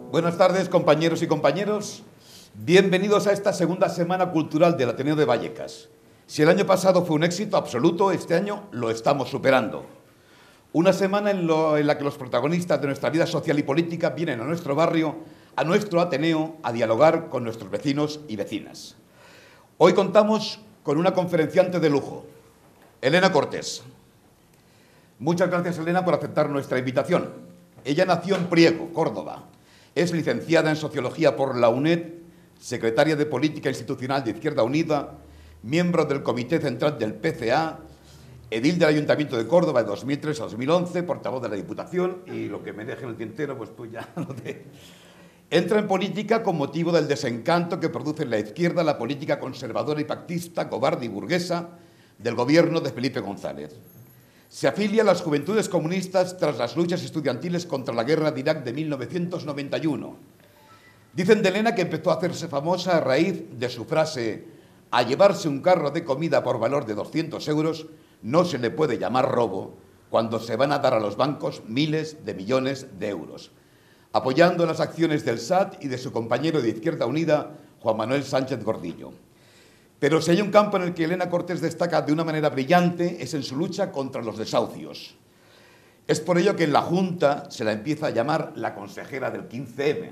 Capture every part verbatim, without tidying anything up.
Buenas tardes, compañeros y compañeros. Bienvenidos a esta segunda semana cultural del Ateneo de Vallecas. Si el año pasado fue un éxito absoluto, este año lo estamos superando. Una semana en, lo, en la que los protagonistas de nuestra vida social y política vienen a nuestro barrio, a nuestro Ateneo, a dialogar con nuestros vecinos y vecinas. Hoy contamos con una conferenciante de lujo, Elena Cortés. Muchas gracias, Elena, por aceptar nuestra invitación. Ella nació en Priego, Córdoba. Es licenciada en Sociología por la UNED, secretaria de Política Institucional de Izquierda Unida, miembro del Comité Central del P C A, edil del Ayuntamiento de Córdoba de dos mil tres a dos mil once, portavoz de la Diputación, y lo que me deje en el tintero, pues tú ya lo de... Entra en política con motivo del desencanto que produce en la izquierda la política conservadora y pactista, cobarde y burguesa del gobierno de Felipe González. Se afilia a las Juventudes Comunistas tras las luchas estudiantiles contra la guerra de Irak de mil novecientos noventa y uno. Dicen de Elena que empezó a hacerse famosa a raíz de su frase: a llevarse un carro de comida por valor de doscientos euros no se le puede llamar robo cuando se van a dar a los bancos miles de millones de euros, apoyando las acciones del S A T y de su compañero de Izquierda Unida, Juan Manuel Sánchez Gordillo. Pero si hay un campo en el que Elena Cortés destaca de una manera brillante es en su lucha contra los desahucios. Es por ello que en la Junta se la empieza a llamar la consejera del quince eme.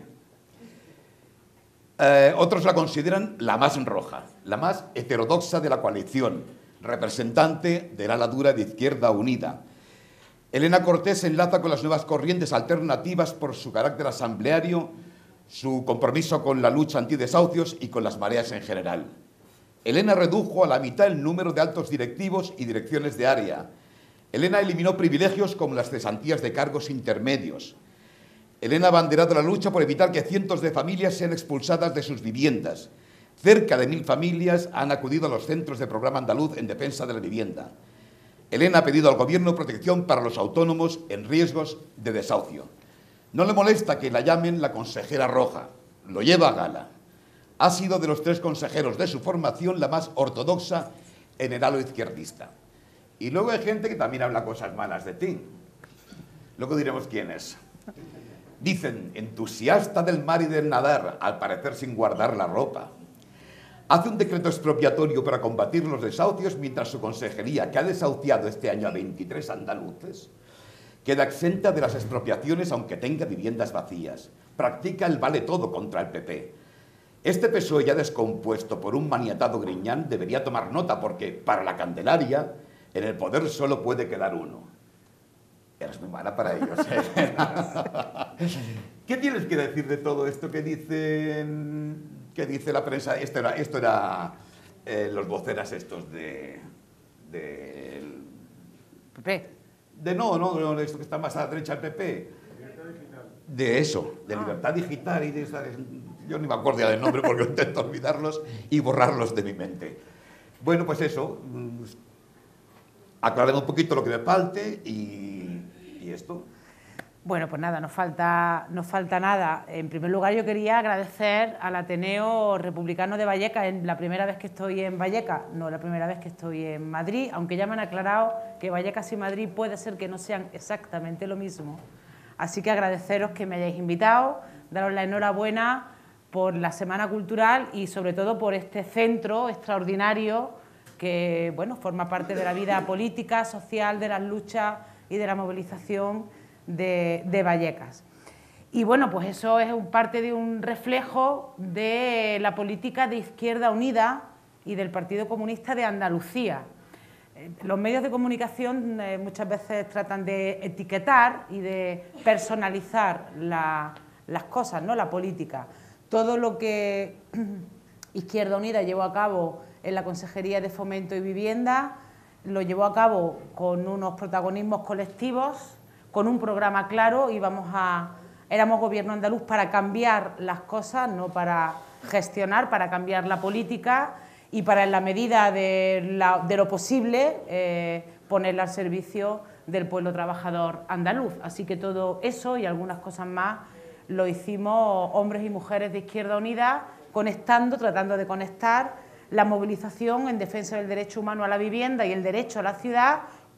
Eh, otros la consideran la más roja, la más heterodoxa de la coalición, representante del ala dura de Izquierda Unida. Elena Cortés se enlaza con las nuevas corrientes alternativas por su carácter asambleario, su compromiso con la lucha antidesahucios y con las mareas en general. Elena redujo a la mitad el número de altos directivos y direcciones de área. Elena eliminó privilegios como las cesantías de cargos intermedios. Elena ha abanderado la lucha por evitar que cientos de familias sean expulsadas de sus viviendas. Cerca de mil familias han acudido a los centros de programa andaluz en defensa de la vivienda. Elena ha pedido al Gobierno protección para los autónomos en riesgos de desahucio. No le molesta que la llamen la consejera roja, lo lleva a gala. Ha sido de los tres consejeros de su formación la más ortodoxa en el halo izquierdista. Y luego hay gente que también habla cosas malas de ti. Luego diremos quién es. Dicen, entusiasta del mar y del nadar, al parecer sin guardar la ropa. Hace un decreto expropiatorio para combatir los desahucios mientras su consejería, que ha desahuciado este año a veintitrés andaluces, queda exenta de las expropiaciones aunque tenga viviendas vacías. Practica el vale todo contra el P P. Este P S O E ya descompuesto por un maniatado Griñán debería tomar nota porque, para la Candelaria, en el poder solo puede quedar uno. Eres muy mala para ellos, ¿eh? ¿Qué tienes que decir de todo esto que dicen, que dice la prensa? Esto era, esto era eh, los voceras estos de... de P P. De no, no, no, esto que está más a la derecha del P P. De eso, de Libertad Digital y de esa... Yo ni me acuerdo ya del nombre porque intento olvidarlos y borrarlos de mi mente. Bueno, pues eso, aclaremos un poquito lo que me falte y, y esto. Bueno, pues nada, nos falta, nos falta nada. En primer lugar, yo quería agradecer al Ateneo Republicano de Vallecas. Es la primera vez que estoy en Vallecas, no la primera vez que estoy en Madrid, aunque ya me han aclarado que Vallecas y Madrid puede ser que no sean exactamente lo mismo. Así que agradeceros que me hayáis invitado, daros la enhorabuena por la Semana Cultural y sobre todo por este centro extraordinario que, bueno, forma parte de la vida política, social, de las luchas y de la movilización de, de Vallecas. Y bueno, pues eso es un, parte de un reflejo de la política de Izquierda Unida y del Partido Comunista de Andalucía. Los medios de comunicación eh, muchas veces tratan de etiquetar y de personalizar la, las cosas, ¿no? La política. Todo lo que Izquierda Unida llevó a cabo en la Consejería de Fomento y Vivienda lo llevó a cabo con unos protagonismos colectivos, con un programa claro. Íbamos a, éramos gobierno andaluz para cambiar las cosas, no para gestionar, para cambiar la política y para, en la medida de, la, de lo posible, eh, ponerla al servicio del pueblo trabajador andaluz. Así que todo eso y algunas cosas más lo hicimos hombres y mujeres de Izquierda Unida, conectando, tratando de conectar la movilización en defensa del derecho humano a la vivienda y el derecho a la ciudad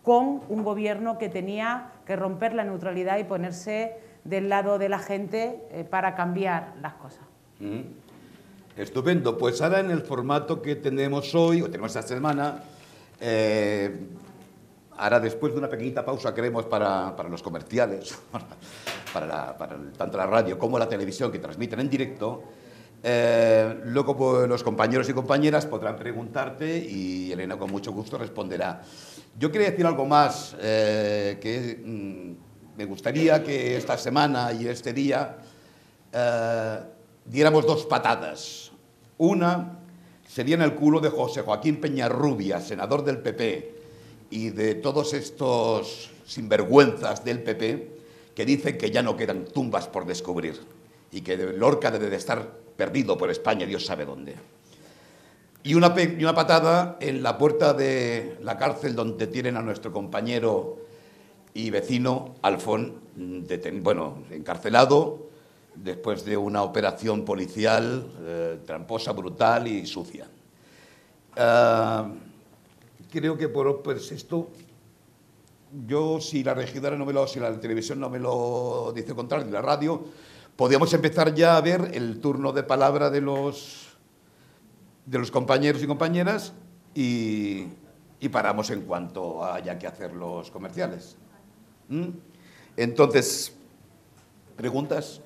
con un gobierno que tenía que romper la neutralidad y ponerse del lado de la gente eh, para cambiar las cosas. Mm. Estupendo. Pues ahora en el formato que tenemos hoy, o tenemos esta semana, eh, ahora después de una pequeñita pausa queremos para, para los comerciales, para, la, para el, tanto la radio como la televisión que transmiten en directo, eh, luego pues, los compañeros y compañeras podrán preguntarte y Elena con mucho gusto responderá. Yo quería decir algo más, eh, que mmm, me gustaría que esta semana y este día eh, diéramos dos patadas. Una sería en el culo de José Joaquín Peñarrubia, senador del P P, y de todos estos sinvergüenzas del P P que dicen que ya no quedan tumbas por descubrir y que Lorca debe de estar perdido por España, Dios sabe dónde. Y una, y una patada en la puerta de la cárcel donde tienen a nuestro compañero y vecino Alfón, bueno, encarcelado después de una operación policial eh, tramposa, brutal y sucia. Uh, creo que por pues esto, yo si la regidora no me lo, si la televisión no me lo dice contrario, ni la radio, podríamos empezar ya a ver el turno de palabra de los, de los compañeros y compañeras y, y paramos en cuanto haya que hacer los comerciales. ¿Mm? Entonces, ¿preguntas?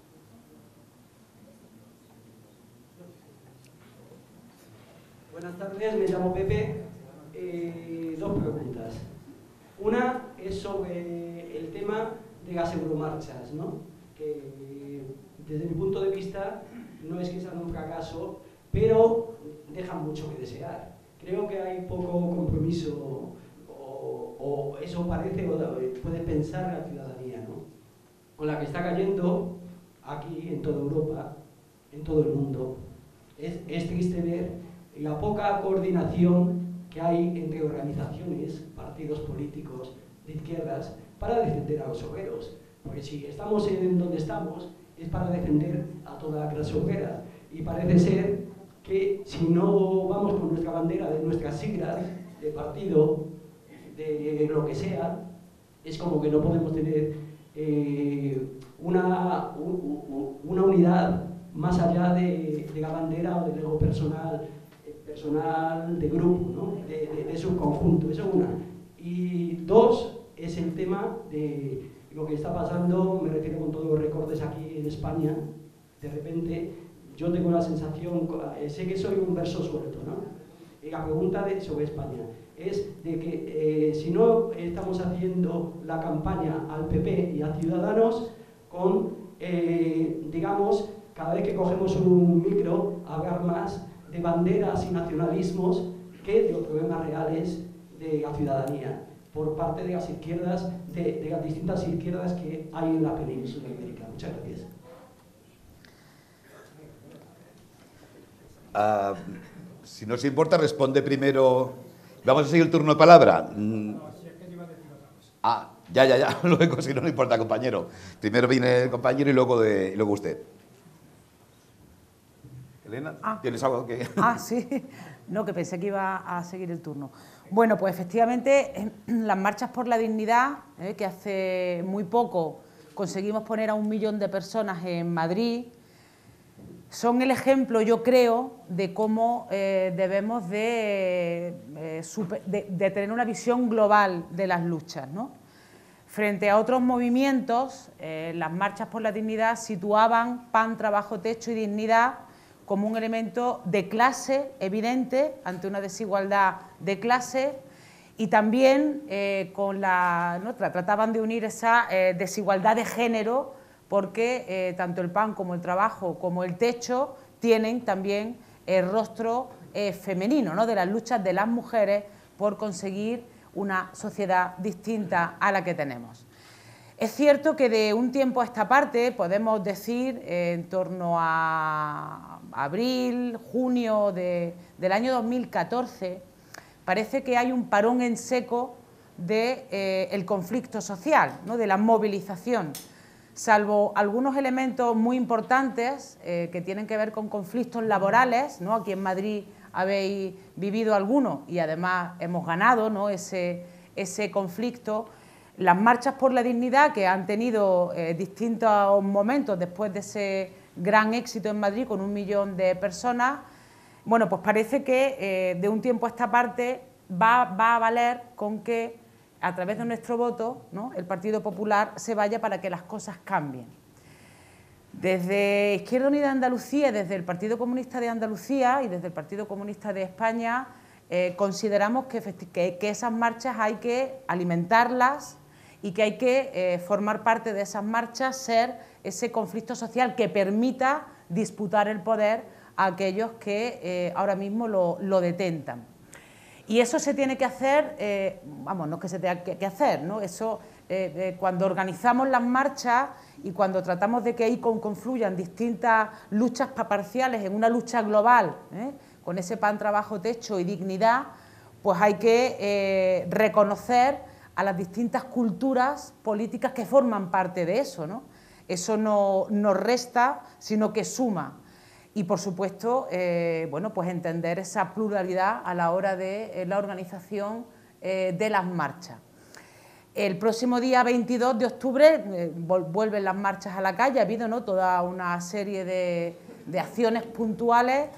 Buenas tardes, me llamo Pepe. Eh, dos preguntas. Una es sobre el tema de las euromarchas, ¿no? Que desde mi punto de vista no es que sean un fracaso, pero dejan mucho que desear. Creo que hay poco compromiso, o, o eso parece, o puede pensar la ciudadanía, ¿no? Con la que está cayendo aquí, en toda Europa, en todo el mundo. Es, es triste ver la poca coordinación que hay entre organizaciones, partidos políticos de izquierdas, para defender a los obreros. Porque si estamos en donde estamos, es para defender a toda la clase obrera. Y parece ser que si no vamos con nuestra bandera de nuestras siglas, de partido, de lo que sea, es como que no podemos tener eh, una, una unidad más allá de, de la bandera o del ego personal, personal de grupo, ¿no? de, de, de subconjunto, eso es una. Y dos, es el tema de lo que está pasando, me refiero con todos los recortes aquí en España. De repente, yo tengo la sensación, sé que soy un verso suelto, ¿no? Y la pregunta de, sobre España es de que eh, si no estamos haciendo la campaña al P P y a Ciudadanos con, eh, digamos, cada vez que cogemos un micro, hablar más de banderas y nacionalismos que de los problemas reales de la ciudadanía por parte de las izquierdas, de, de las distintas izquierdas que hay en la península ibérica. Muchas gracias. Uh, si no os importa, responde primero. Vamos a seguir el turno de palabra. Mm. Ah, ya, ya, ya. Luego, si no, no importa, compañero. Primero viene el compañero y luego, de, y luego usted. Elena, ah. ¿tienes algo que...? Ah, sí. No, que pensé que iba a seguir el turno. Bueno, pues efectivamente, las marchas por la dignidad, eh, que hace muy poco conseguimos poner a un millón de personas en Madrid, son el ejemplo, yo creo, de cómo eh, debemos de, eh, super, de, de tener una visión global de las luchas, ¿no? Frente a otros movimientos, eh, las marchas por la dignidad situaban pan, trabajo, techo y dignidad como un elemento de clase evidente ante una desigualdad de clase y también eh, con la, ¿no? trataban de unir esa eh, desigualdad de género porque eh, tanto el pan como el trabajo como el techo tienen también el rostro eh, femenino, ¿no? de las luchas de las mujeres por conseguir una sociedad distinta a la que tenemos. Es cierto que de un tiempo a esta parte, podemos decir, eh, en torno a abril, junio de, del año dos mil catorce, parece que hay un parón en seco del de, eh, conflicto social, ¿no? de la movilización, salvo algunos elementos muy importantes eh, que tienen que ver con conflictos laborales, ¿no? Aquí en Madrid habéis vivido algunos y además hemos ganado, ¿no? ese, ese conflicto. Las marchas por la dignidad que han tenido eh, distintos momentos después de ese gran éxito en Madrid con un millón de personas, bueno, pues parece que eh, de un tiempo a esta parte va, va a valer con que a través de nuestro voto, ¿no?, el Partido Popular se vaya para que las cosas cambien. Desde Izquierda Unida de Andalucía, desde el Partido Comunista de Andalucía y desde el Partido Comunista de España, eh, consideramos que, que, que esas marchas hay que alimentarlas y que hay que eh, formar parte de esas marchas, ser ese conflicto social que permita disputar el poder a aquellos que eh, ahora mismo lo, lo detentan. Y eso se tiene que hacer, eh, vamos, no es que se tenga que, que hacer, ¿no? Eso, eh, eh, cuando organizamos las marchas y cuando tratamos de que ahí confluyan distintas luchas parciales en una lucha global, ¿eh?, con ese pan, trabajo, techo y dignidad, pues hay que eh, reconocer a las distintas culturas políticas que forman parte de eso, ¿no? Eso no nos resta, sino que suma. Y, por supuesto, eh, bueno, pues entender esa pluralidad a la hora de eh, la organización eh, de las marchas. El próximo día veintidós de octubre eh, vuelven las marchas a la calle, ha habido, ¿no?, toda una serie de, de acciones puntuales.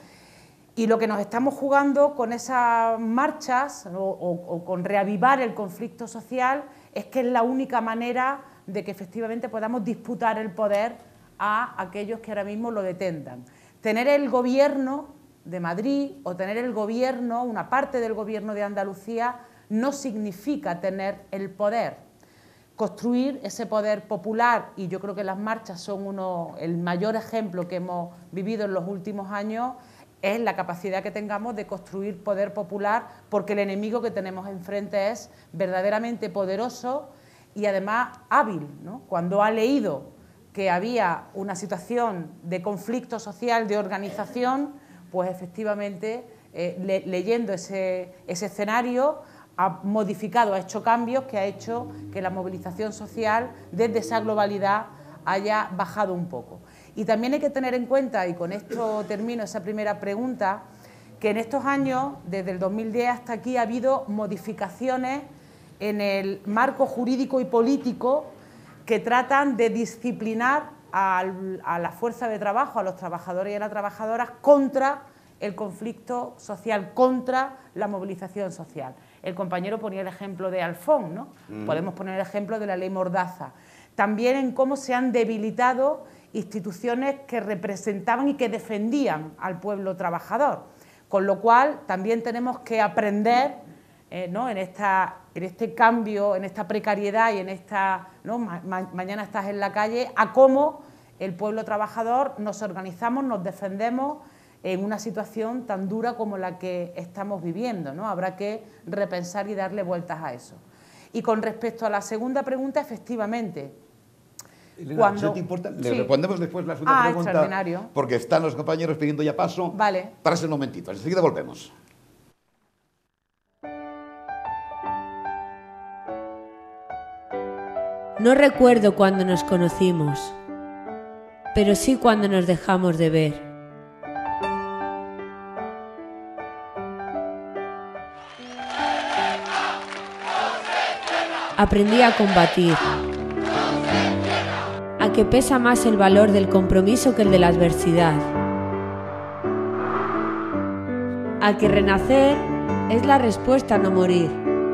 Y lo que nos estamos jugando con esas marchas o, o, o con reavivar el conflicto social es que es la única manera de que efectivamente podamos disputar el poder a aquellos que ahora mismo lo detentan. Tener el gobierno de Madrid o tener el gobierno, una parte del gobierno de Andalucía, no significa tener el poder. Construir ese poder popular, y yo creo que las marchas son uno, el mayor ejemplo que hemos vivido en los últimos años, es la capacidad que tengamos de construir poder popular, porque el enemigo que tenemos enfrente es verdaderamente poderoso y además hábil, ¿no? Cuando ha leído que había una situación de conflicto social, de organización, pues efectivamente eh, le, leyendo ese, ese escenario ha modificado, ha hecho cambios que ha hecho que la movilización social desde esa globalidad haya bajado un poco. Y también hay que tener en cuenta, y con esto termino esa primera pregunta, que en estos años, desde el dos mil diez hasta aquí, ha habido modificaciones en el marco jurídico y político que tratan de disciplinar al, a la fuerza de trabajo, a los trabajadores y a las trabajadoras, contra el conflicto social, contra la movilización social. El compañero ponía el ejemplo de Alfón, ¿no? Mm. Podemos poner el ejemplo de la ley Mordaza. También en cómo se han debilitado instituciones que representaban y que defendían al pueblo trabajador, con lo cual también tenemos que aprender, eh, ¿no?, en, esta, en este cambio, en esta precariedad y en esta, ¿no?, ma mañana estás en la calle, a cómo el pueblo trabajador nos organizamos, nos defendemos en una situación tan dura como la que estamos viviendo, ¿no? Habrá que repensar y darle vueltas a eso. Y con respecto a la segunda pregunta, efectivamente, Elena, cuando... ¿no te importa? Le sí. respondemos después la segunda ah, pregunta, extraordinario. Porque están los compañeros pidiendo ya paso. Vale. Parase un momentito, enseguida volvemos. No recuerdo cuándo nos conocimos, pero sí cuando nos dejamos de ver. Aprendí a combatir, a que pesa más el valor del compromiso que el de la adversidad, a que renacer es la respuesta a no morir.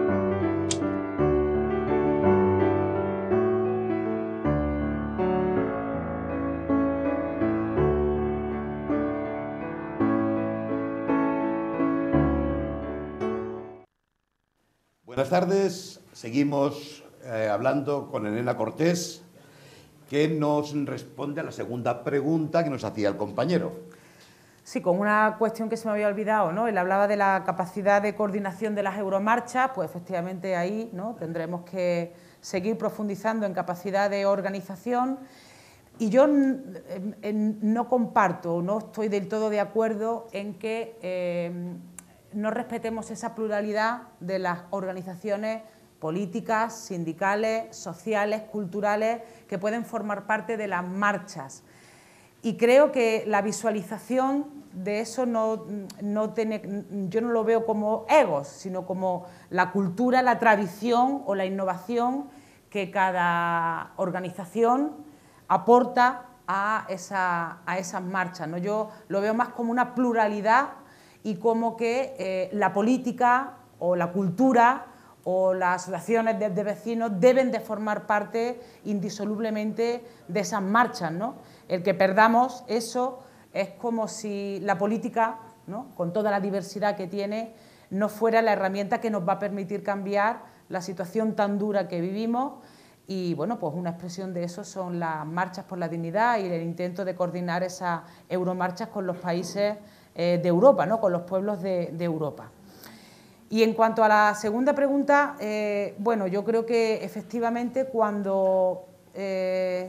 Buenas tardes, seguimos eh, hablando con Elena Cortés, que nos responde a la segunda pregunta que nos hacía el compañero. Sí, con una cuestión que se me había olvidado, ¿no? Él hablaba de la capacidad de coordinación de las euromarchas, pues efectivamente ahí, ¿no?, tendremos que seguir profundizando en capacidad de organización. Y yo no comparto, no estoy del todo de acuerdo en que eh, no respetemos esa pluralidad de las organizaciones políticas, sindicales, sociales, culturales, que pueden formar parte de las marchas. y creo que la visualización de eso no, no tiene, yo no lo veo como egos, sino como la cultura, la tradición o la innovación que cada organización aporta a, esa, a esas marchas, ¿no? Yo lo veo más como una pluralidad y como que eh, la política o la cultura o las asociaciones de, de vecinos deben de formar parte indisolublemente de esas marchas, ¿no? El que perdamos eso es como si la política, ¿no?, con toda la diversidad que tiene, no fuera la herramienta que nos va a permitir cambiar la situación tan dura que vivimos. Y bueno, pues una expresión de eso son las marchas por la dignidad y el intento de coordinar esas euromarchas con los países eh, de Europa, ¿no?, con los pueblos de, de Europa. Y en cuanto a la segunda pregunta, eh, bueno, yo creo que efectivamente cuando eh,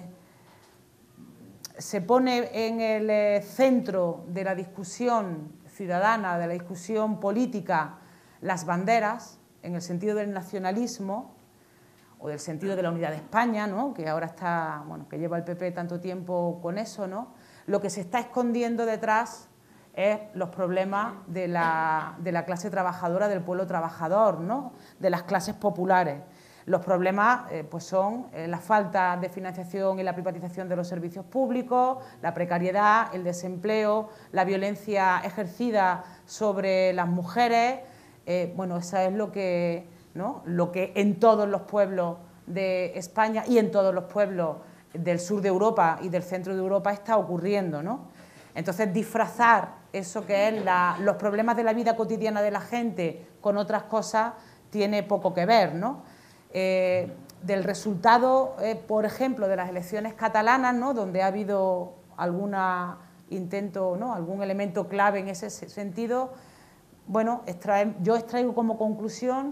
se pone en el centro de la discusión ciudadana, de la discusión política, las banderas, en el sentido del nacionalismo o del sentido de la unidad de España, ¿no?, que ahora está, bueno, que lleva el P P tanto tiempo con eso, ¿no?, lo que se está escondiendo detrás es los problemas de la, de la clase trabajadora, del pueblo trabajador, ¿no?, de las clases populares. Los problemas eh, pues son eh, la falta de financiación y la privatización de los servicios públicos, la precariedad, el desempleo, la violencia ejercida sobre las mujeres. Eh, bueno, eso es lo que, ¿no?, lo que en todos los pueblos de España y en todos los pueblos del sur de Europa y del centro de Europa está ocurriendo, ¿no? Entonces, disfrazar eso que es la, los problemas de la vida cotidiana de la gente con otras cosas tiene poco que ver, ¿no? Eh, del resultado, eh, por ejemplo, de las elecciones catalanas, ¿no?, donde ha habido algún intento, ¿no?, algún elemento clave en ese sentido, bueno, extrae, yo extraigo como conclusión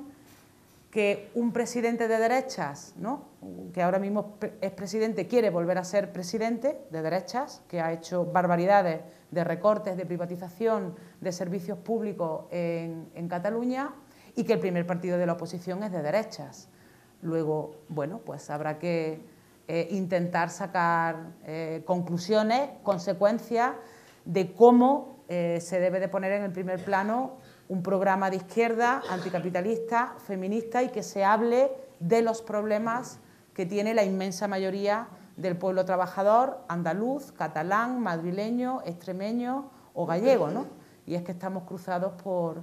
que un presidente de derechas, ¿no?, que ahora mismo es presidente, quiere volver a ser presidente de derechas, que ha hecho barbaridades de recortes, de privatización de servicios públicos en, en Cataluña, y que el primer partido de la oposición es de derechas. Luego, bueno, pues habrá que eh, intentar sacar eh, conclusiones, consecuencias de cómo eh, se debe de poner en el primer plano un programa de izquierda, anticapitalista, feminista, y que se hable de los problemas que tiene la inmensa mayoría del pueblo trabajador andaluz, catalán, madrileño, extremeño o gallego, ¿no? Y es que estamos cruzados por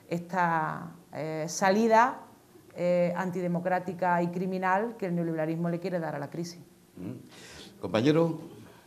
esta eh, salida eh, antidemocrática y criminal que el neoliberalismo le quiere dar a la crisis. Mm. Compañero.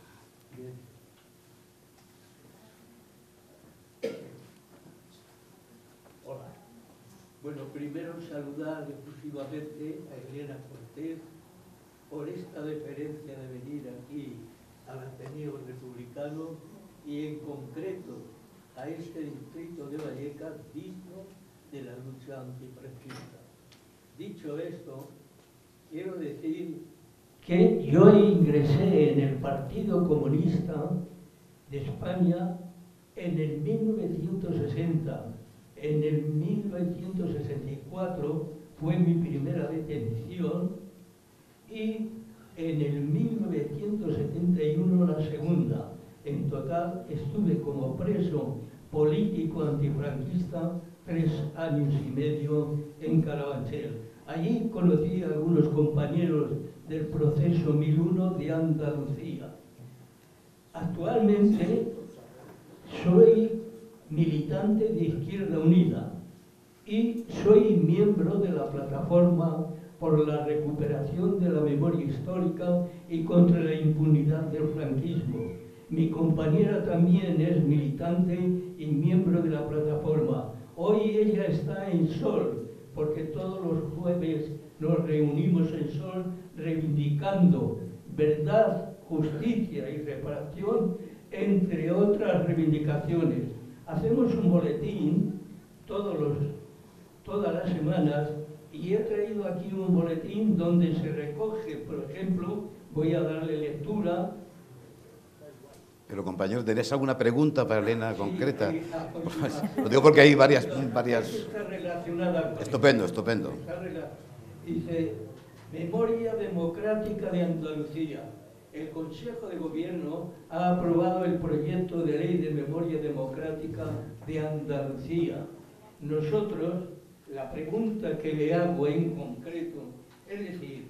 Hola. Bueno, primero saludar efusivamente a Elena Cortés por esta deferencia de venir aquí al Ateneo Republicano y en concreto a este distrito de Vallecas digno de la lucha antifranquista. Dicho esto, quiero decir que yo ingresé en el Partido Comunista de España en el mil novecientos sesenta. En el mil novecientos sesenta y cuatro fue mi primera detención y en el mil novecientos setenta y uno la segunda. En total estuve como preso político antifranquista tres años y medio en Carabanchel. Allí conocí a algunos compañeros del proceso mil uno de Andalucía. Actualmente soy militante de Izquierda Unida y soy miembro de la plataforma por la recuperación de la memoria histórica y contra la impunidad del franquismo. Mi compañera también es militante y miembro de la plataforma. Hoy ella está en Sol, porque todos los jueves nos reunimos en Sol reivindicando verdad, justicia y reparación, entre otras reivindicaciones. Hacemos un boletín todos los, todas las semanas y he traído aquí un boletín donde se recoge, por ejemplo, voy a darle lectura. Pero compañero, ¿tenéis alguna pregunta para Elena Sí, concreta? sí, Lo digo porque hay varias... varias... Está relacionada con Estupendo, esto. estupendo. Está rela... Dice, Memoria Democrática de Andalucía. el Consejo de Gobierno ha aprobado el proyecto de ley de memoria democrática de Andalucía. Nosotros, la pregunta que le hago en concreto, es decir,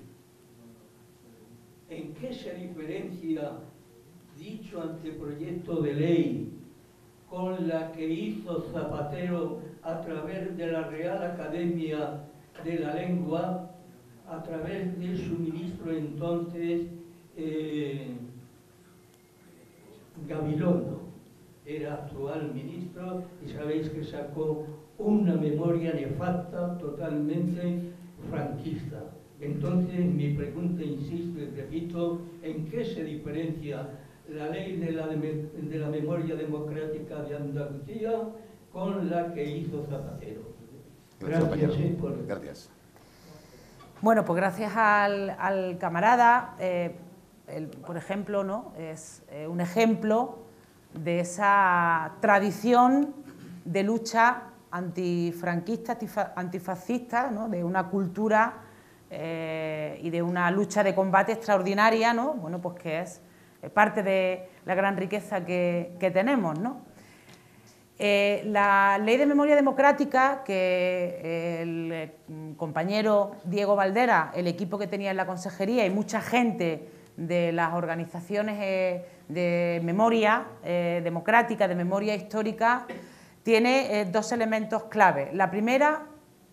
¿en qué se diferencia dicho anteproyecto de ley con la que hizo Zapatero a través de la Real Academia de la Lengua, a través de su ministro entonces, eh, Gabilondo? Era actual ministro y sabéis que sacó una memoria nefasta, totalmente franquista. Entonces, mi pregunta, insisto y repito, ¿en qué se diferencia la ley de la, de, de la memoria democrática de Andalucía con la que hizo Zapatero? Gracias, Gracias, compañero. eh, por... Gracias. Bueno, pues gracias al, al camarada, eh, el, por ejemplo, ¿no? Es eh, un ejemplo de esa tradición de lucha antifranquista, antifascista, ¿no? De una cultura eh, y de una lucha de combate extraordinaria, ¿no? Bueno, pues que es parte de la gran riqueza que, que tenemos, ¿no? Eh, la Ley de Memoria Democrática, que el compañero Diego Valdera, el equipo que tenía en la consejería y mucha gente de las organizaciones eh, de memoria eh, democrática, de memoria histórica, tiene eh, dos elementos clave. La primera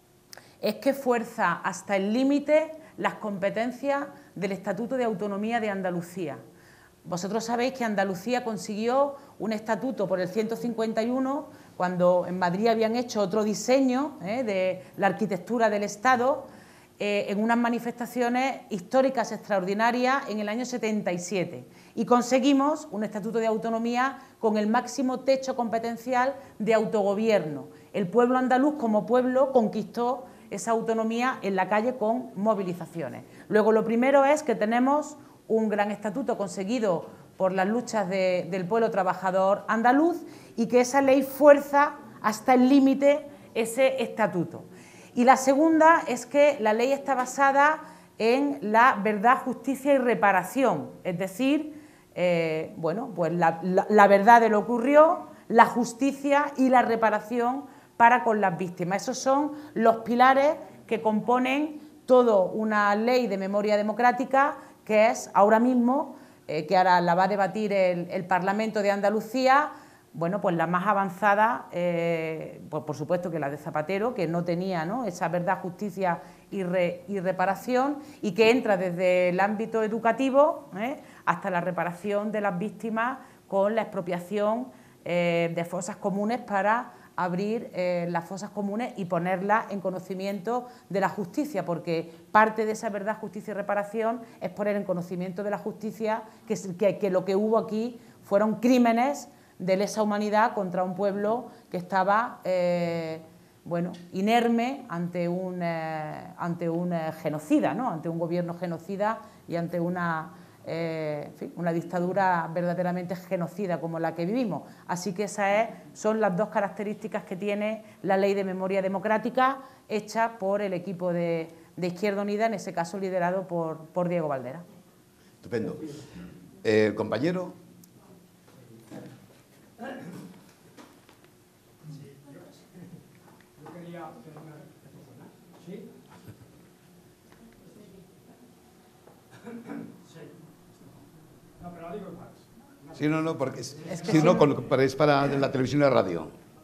es que fuerza hasta el límite las competencias del Estatuto de Autonomía de Andalucía. Vosotros sabéis que Andalucía consiguió un estatuto por el ciento cincuenta y uno, cuando en Madrid habían hecho otro diseño eh, de la arquitectura del Estado, eh, en unas manifestaciones históricas extraordinarias en el año setenta y siete. Y conseguimos un estatuto de autonomía con el máximo techo competencial de autogobierno. El pueblo andaluz como pueblo conquistó esa autonomía en la calle con movilizaciones. Luego, lo primero es que tenemos un gran estatuto conseguido por las luchas de, del pueblo trabajador andaluz y que esa ley fuerza hasta el límite ese estatuto. Y la segunda es que la ley está basada en la verdad, justicia y reparación, es decir, eh, bueno, pues la, la, la verdad de lo que ocurrió, la justicia y la reparación para con las víctimas. Esos son los pilares que componen toda una ley de memoria democrática que es ahora mismo, eh, que ahora la va a debatir el, el Parlamento de Andalucía, bueno, pues la más avanzada, eh, pues por supuesto que la de Zapatero, que no tenía, ¿no?, esa verdad, justicia y, re, y reparación, y que entra desde el ámbito educativo eh, hasta la reparación de las víctimas con la expropiación eh, de fosas comunes para abrir eh, las fosas comunes y ponerlas en conocimiento de la justicia, porque parte de esa verdad, justicia y reparación es poner en conocimiento de la justicia que, que, que lo que hubo aquí fueron crímenes de lesa humanidad contra un pueblo que estaba eh, bueno, inerme ante un, eh, ante un eh, genocida, ¿no?, ante un gobierno genocida y ante una, eh, en fin, una dictadura verdaderamente genocida como la que vivimos. Así que esas es, son las dos características que tiene la Ley de Memoria Democrática hecha por el equipo de, de Izquierda Unida, en ese caso liderado por, por Diego Valdera. Estupendo. Eh, compañero. No, pero lo digo igual. Sí, no, no, porque es, Es que sí, sí, no, no. con- para- es para la televisión y la radio.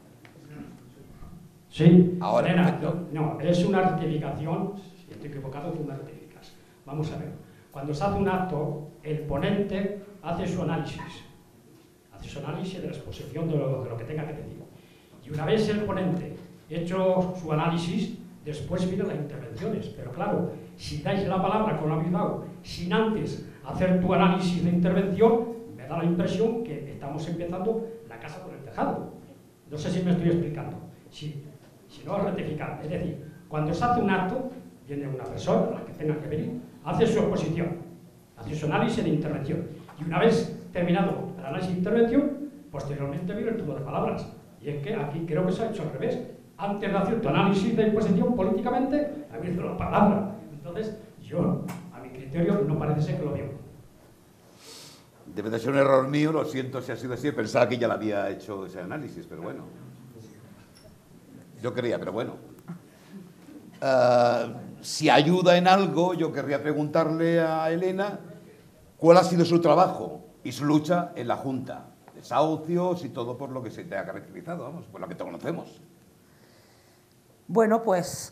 Sí, Ahora, Elena, perfecto. no, es una rectificación, si estoy equivocado, tú me rectificas. Vamos a ver, cuando se hace un acto, el ponente hace su análisis, hace su análisis de la exposición de lo, de lo que tenga que decir. Y una vez el ponente hecho su análisis, después vienen las intervenciones. Pero claro, si dais la palabra como lo habéis dado, sin antes hacer tu análisis de intervención, me da la impresión que estamos empezando la casa por el tejado. No sé si me estoy explicando. Si, si no, rectificar. Es decir, cuando se hace un acto, viene una persona, la que tenga que venir, hace su exposición, hace su análisis de intervención. Y una vez terminado el análisis de intervención, posteriormente viene el turno de palabras. Y es que aquí creo que se ha hecho al revés. Antes de hacer tu análisis de exposición políticamente, ha habido la palabra. Entonces, yo, a mi criterio, no parece ser que lo veo. Debe de ser un error mío, lo siento si ha sido así, pensaba que ya lo había hecho ese análisis, pero bueno. Yo creía, pero bueno. Uh, si ayuda en algo, yo querría preguntarle a Elena cuál ha sido su trabajo y su lucha en la Junta. Desahucios y todo por lo que se te ha caracterizado, vamos, por lo que te conocemos. Bueno, pues,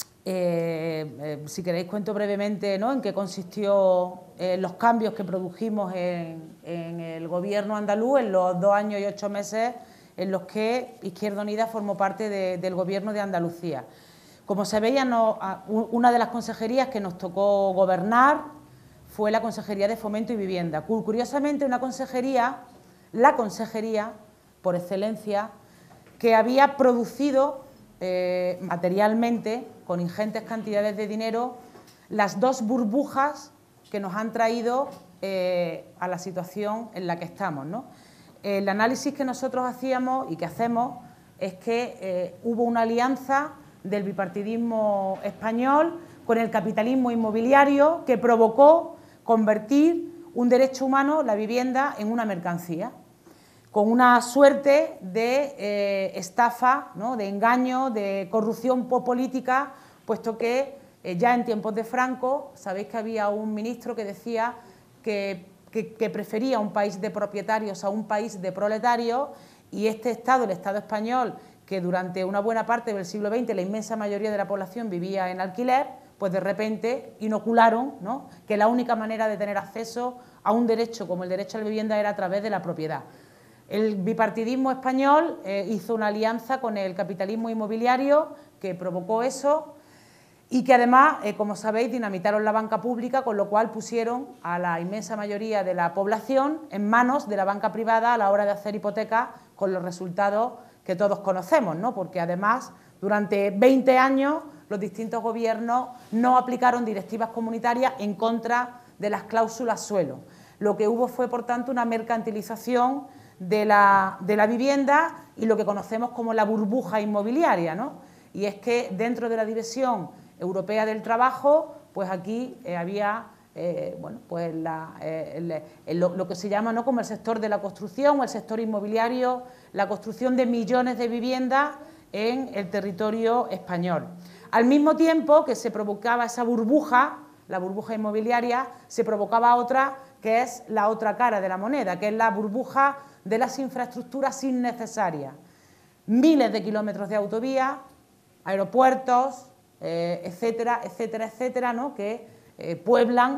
eh, eh, si queréis cuento brevemente, ¿no?, en qué consistió eh, los cambios que produjimos en, en el gobierno andaluz en los dos años y ocho meses en los que Izquierda Unida formó parte de, del gobierno de Andalucía. Como se veía, no, una de las consejerías que nos tocó gobernar fue la Consejería de Fomento y Vivienda. Curiosamente, una consejería, la consejería, por excelencia, que había producido eh, materialmente, con ingentes cantidades de dinero, las dos burbujas que nos han traído eh, a la situación en la que estamos, ¿no? El análisis que nosotros hacíamos y que hacemos es que eh, hubo una alianza del bipartidismo español con el capitalismo inmobiliario que provocó convertir un derecho humano, la vivienda, en una mercancía, con una suerte de eh, estafa, ¿no?, de engaño, de corrupción política, puesto que eh, ya en tiempos de Franco, sabéis que había un ministro que decía que, que, que prefería un país de propietarios a un país de proletarios, y este Estado, el Estado español, que durante una buena parte del siglo veinte la inmensa mayoría de la población vivía en alquiler, pues de repente inocularon, ¿no?, que la única manera de tener acceso a un derecho como el derecho a la vivienda era a través de la propiedad. El bipartidismo español eh, hizo una alianza con el capitalismo inmobiliario que provocó eso y que además, eh, como sabéis, dinamitaron la banca pública, con lo cual pusieron a la inmensa mayoría de la población en manos de la banca privada a la hora de hacer hipotecas, con los resultados que todos conocemos, ¿no?, porque además durante veinte años los distintos gobiernos no aplicaron directivas comunitarias en contra de las cláusulas suelo. Lo que hubo fue, por tanto, una mercantilización de la, de la vivienda y lo que conocemos como la burbuja inmobiliaria, ¿no? Y es que dentro de la División Europea del Trabajo, pues aquí eh, había eh, bueno, pues la, eh, el, el, lo, lo que se llama, ¿no?, como el sector de la construcción o el sector inmobiliario, la construcción de millones de viviendas en el territorio español. Al mismo tiempo que se provocaba esa burbuja, la burbuja inmobiliaria, se provocaba otra que es la otra cara de la moneda, que es la burbuja de las infraestructuras innecesarias. Miles de kilómetros de autovías, aeropuertos, eh, etcétera, etcétera, etcétera, ¿no?, que eh, pueblan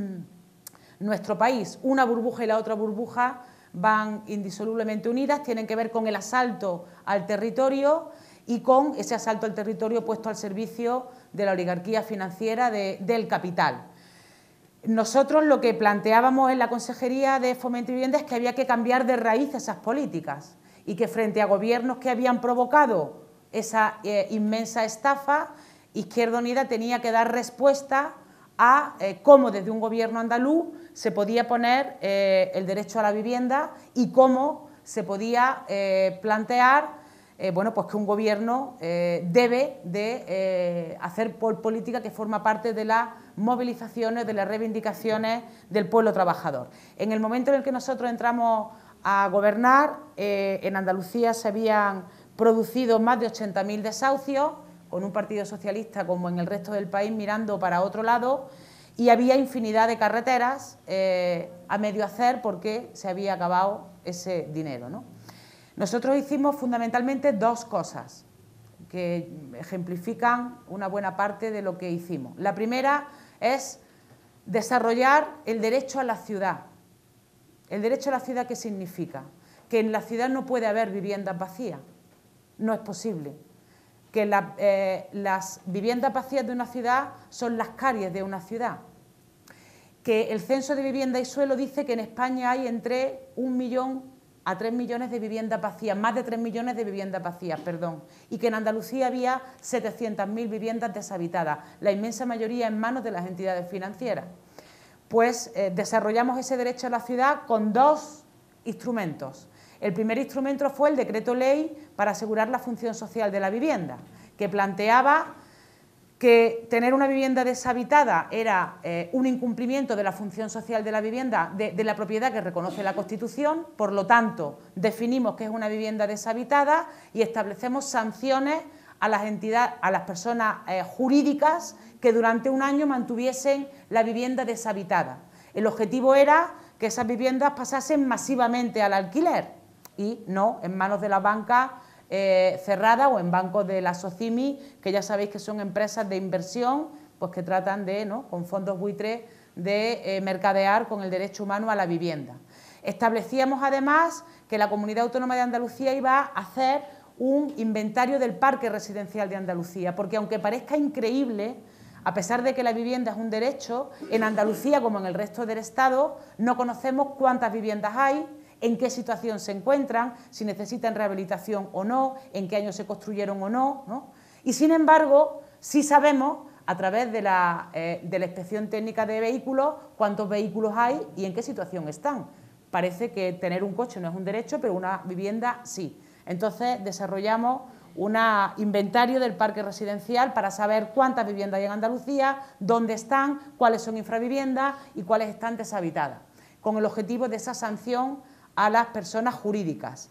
nuestro país. Una burbuja y la otra burbuja van indisolublemente unidas, tienen que ver con el asalto al territorio y con ese asalto al territorio puesto al servicio de la oligarquía financiera de, del capital. Nosotros lo que planteábamos en la Consejería de Fomento y Vivienda es que había que cambiar de raíz esas políticas y que frente a gobiernos que habían provocado esa eh, inmensa estafa, Izquierda Unida tenía que dar respuesta a eh, cómo desde un gobierno andaluz se podía poner eh, el derecho a la vivienda y cómo se podía eh, plantear eh, bueno, pues que un gobierno eh, debe de eh, hacer por política que forma parte de las movilizaciones, de las reivindicaciones del pueblo trabajador. En el momento en el que nosotros entramos a gobernar, eh, en Andalucía se habían producido más de ochenta mil desahucios, con un partido socialista como en el resto del país mirando para otro lado, y había infinidad de carreteras eh, a medio hacer porque se había acabado ese dinero, ¿no? Nosotros hicimos fundamentalmente dos cosas que ejemplifican una buena parte de lo que hicimos. La primera es desarrollar el derecho a la ciudad. ¿El derecho a la ciudad qué significa? Que en la ciudad no puede haber viviendas vacías, no es posible. Que la, eh, las viviendas vacías de una ciudad son las caries de una ciudad. Que el Censo de Vivienda y Suelo dice que en España hay entre un millón a tres millones de viviendas vacías, más de tres millones de viviendas vacías, perdón, y que en Andalucía había setecientas mil viviendas deshabitadas, la inmensa mayoría en manos de las entidades financieras. Pues eh, desarrollamos ese derecho a la ciudad con dos instrumentos. El primer instrumento fue el decreto ley para asegurar la función social de la vivienda, que planteaba que tener una vivienda deshabitada era eh, un incumplimiento de la función social de la vivienda, de, de la propiedad que reconoce la Constitución, por lo tanto, definimos qué es una vivienda deshabitada y establecemos sanciones a las entidades, a las personas eh, jurídicas que durante un año mantuviesen la vivienda deshabitada. El objetivo era que esas viviendas pasasen masivamente al alquiler y no en manos de la banca eh, cerrada o en bancos de la SOCIMI, que ya sabéis que son empresas de inversión pues que tratan de, ¿no?, con fondos buitres, de eh, mercadear con el derecho humano a la vivienda. Establecíamos además que la Comunidad Autónoma de Andalucía iba a hacer un inventario del parque residencial de Andalucía, porque aunque parezca increíble, a pesar de que la vivienda es un derecho, en Andalucía, como en el resto del Estado, no conocemos cuántas viviendas hay, en qué situación se encuentran, si necesitan rehabilitación o no, en qué año se construyeron o no, ¿no? Y sin embargo, sí sabemos, a través de la, eh, de la inspección técnica de vehículos, cuántos vehículos hay y en qué situación están. Parece que tener un coche no es un derecho, pero una vivienda sí. Entonces desarrollamos un inventario del parque residencial para saber cuántas viviendas hay en Andalucía, dónde están, cuáles son infraviviendas y cuáles están deshabitadas, con el objetivo de esa sanción a las personas jurídicas.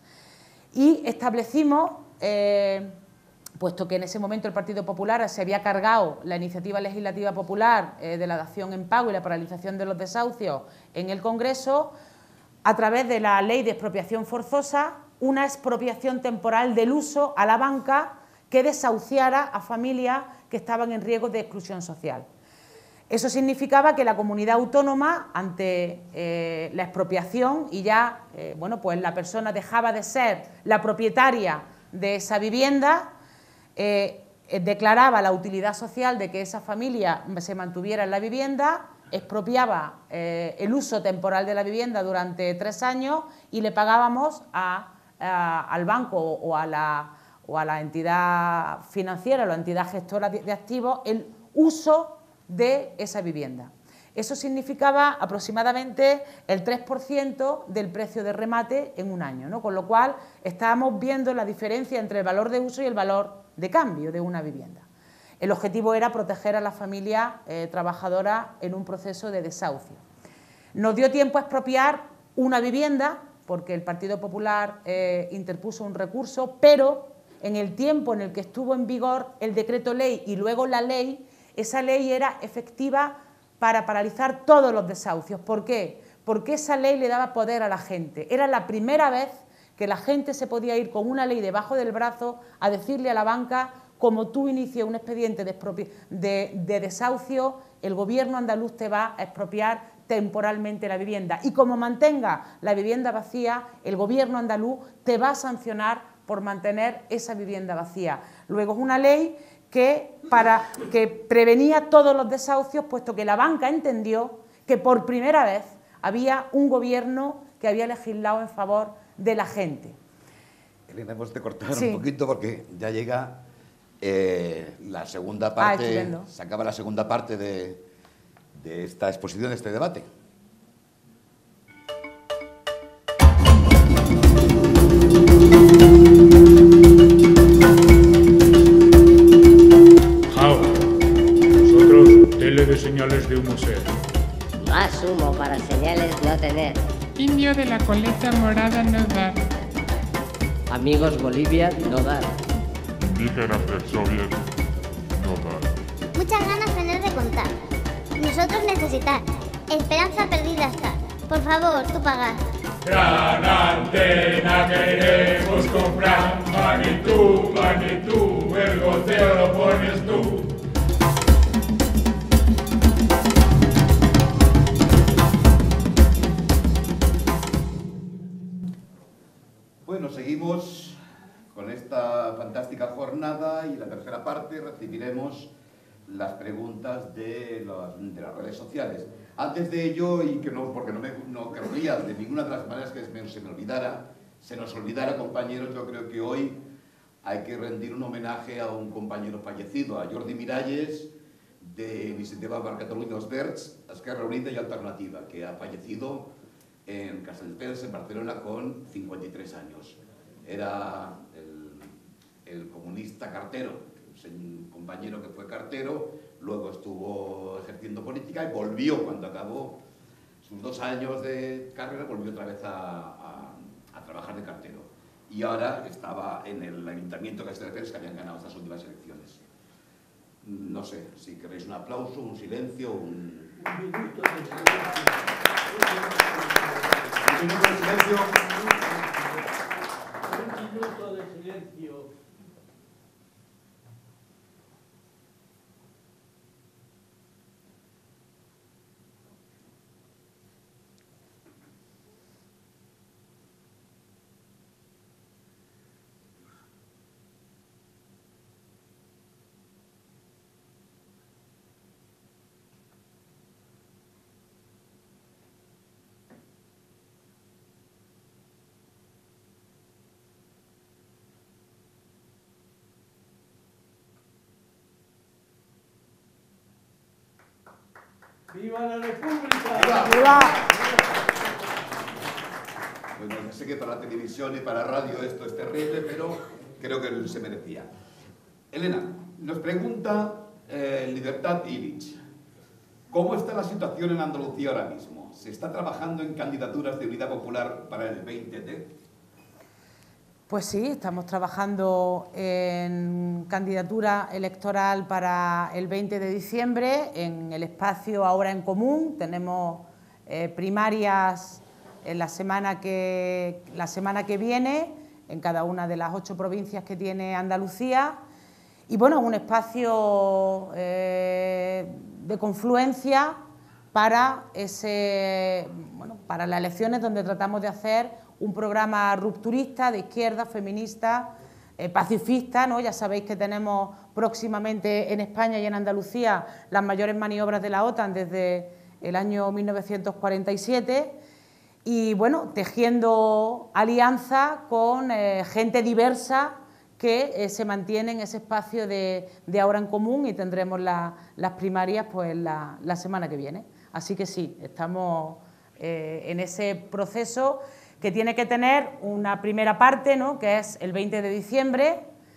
Y establecimos, eh, puesto que en ese momento el Partido Popular se había cargado la iniciativa legislativa popular eh, de la dación en pago y la paralización de los desahucios en el Congreso, a través de la Ley de Expropiación Forzosa, una expropiación temporal del uso a la banca que desahuciara a familias que estaban en riesgo de exclusión social. Eso significaba que la comunidad autónoma, ante eh, la expropiación, y ya eh, bueno, pues la persona dejaba de ser la propietaria de esa vivienda, eh, eh, declaraba la utilidad social de que esa familia se mantuviera en la vivienda, expropiaba eh, el uso temporal de la vivienda durante tres años y le pagábamos a al banco o a, la, o a la entidad financiera o la entidad gestora de activos el uso de esa vivienda. Eso significaba aproximadamente el tres por ciento del precio de remate en un año, ¿no? Con lo cual estábamos viendo la diferencia entre el valor de uso y el valor de cambio de una vivienda. El objetivo era proteger a la familia eh, trabajadora en un proceso de desahucio. Nos dio tiempo a expropiar una vivienda, porque el Partido Popular eh, interpuso un recurso, pero en el tiempo en el que estuvo en vigor el decreto ley y luego la ley, esa ley era efectiva para paralizar todos los desahucios. ¿Por qué? Porque esa ley le daba poder a la gente. Era la primera vez que la gente se podía ir con una ley debajo del brazo a decirle a la banca: como tú inicies un expediente de, de, de desahucio, el gobierno andaluz te va a expropiar temporalmente la vivienda, y como mantenga la vivienda vacía, el gobierno andaluz te va a sancionar por mantener esa vivienda vacía. Luego es una ley que, para, que prevenía todos los desahucios, puesto que la banca entendió que por primera vez había un gobierno que había legislado en favor de la gente. Elena, hemos de cortar Sí. un poquito porque ya llega eh, la segunda parte, Ah, se acaba la segunda parte de, de esta exposición, de este debate. Jao, nosotros tele de señales de humo ser. Más humo para señales no tener. Indio de la coleta morada no dar. Amigos Bolivia no dar. Indígenas del Soviet no dar. Muchas ganas tener de contar. Nosotros necesitar. Esperanza perdida está. Por favor, tú pagar. Gran antena queremos comprar. Magnitud, magnitud, el goteo lo pones tú. Bueno, seguimos con esta fantástica jornada y en la tercera parte recibiremos las preguntas de, los, de las redes sociales. Antes de ello, y que no, porque no, me, no querría de ninguna de las maneras que me, se me olvidara, se nos olvidara, compañeros, yo creo que hoy hay que rendir un homenaje a un compañero fallecido, a Jordi Miralles, de Iniciativa per Catalunya Els Verds, Esquerra Unida y Alternativa, que ha fallecido en Castelldefels, en Barcelona, con cincuenta y tres años. Era el, el comunista cartero, un compañero que fue cartero, luego estuvo ejerciendo política y volvió cuando acabó sus dos años de carrera, volvió otra vez a, a, a trabajar de cartero. Y ahora estaba en el ayuntamiento de Castelldefels, que habían ganado estas últimas elecciones. No sé, si queréis un aplauso, un silencio, un... Un minuto de silencio. Un minuto de silencio. Un minuto de silencio. ¡Viva la República! ¡Viva! ¡Viva! Bueno, yo sé que para la televisión y para la radio esto es terrible, pero creo que se merecía. Elena, nos pregunta eh, Libertad Illich, ¿cómo está la situación en Andalucía ahora mismo? ¿Se está trabajando en candidaturas de Unidad Popular para el veinte de? Pues sí, estamos trabajando en candidatura electoral para el veinte de diciembre, en el espacio Ahora en Común. Tenemos eh, primarias en la semana, que, la semana que viene, en cada una de las ocho provincias que tiene Andalucía. Y bueno, un espacio eh, de confluencia para, ese, bueno, para las elecciones, donde tratamos de hacer un programa rupturista, de izquierda, feminista, eh, pacifista, ¿no? Ya sabéis que tenemos próximamente en España y en Andalucía las mayores maniobras de la OTAN desde el año mil novecientos cuarenta y siete y, bueno, tejiendo alianza con eh, gente diversa que eh, se mantiene en ese espacio de, de Ahora en Común, y tendremos la, las primarias pues la, la semana que viene. Así que sí, estamos eh, en ese proceso, que tiene que tener una primera parte, ¿no?, que es el veinte de diciembre,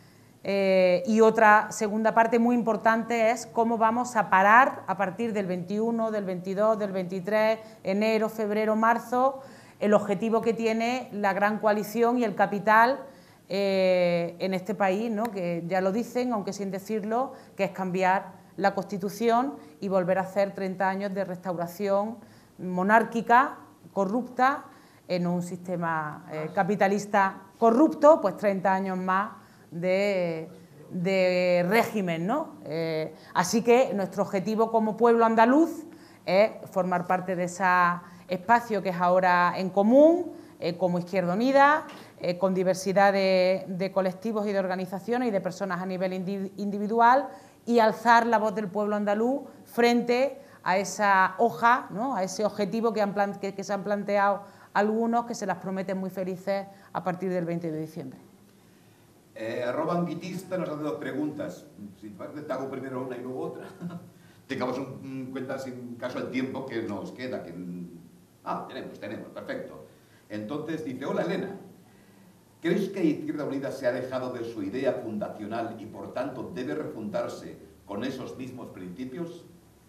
eh, y otra segunda parte muy importante es cómo vamos a parar a partir del veintiuno, del veintidós, del veintitrés, enero, febrero, marzo, el objetivo que tiene la gran coalición y el capital eh, en este país, ¿no?, que ya lo dicen, aunque sin decirlo, que es cambiar la Constitución y volver a hacer treinta años de restauración monárquica, corrupta, en un sistema eh, capitalista corrupto, pues treinta años más de, de régimen, ¿no? Eh, así que nuestro objetivo como pueblo andaluz es formar parte de ese espacio que es Ahora en Común, eh, como Izquierda Unida, eh, con diversidad de, de colectivos y de organizaciones y de personas a nivel indi individual, y alzar la voz del pueblo andaluz frente a esa hoja, ¿no?, a ese objetivo que, han que, que se han planteado algunos, que se las prometen muy felices a partir del veinte de diciembre. Eh, arroba Anguitista nos hace dos preguntas. Si te hago primero una y luego otra. Tengamos en cuenta, sin caso, el tiempo que nos queda. Que... Ah, tenemos, tenemos, perfecto. Entonces dice, hola Elena, ¿crees que Izquierda Unida se ha alejado de su idea fundacional y por tanto debe refundarse con esos mismos principios?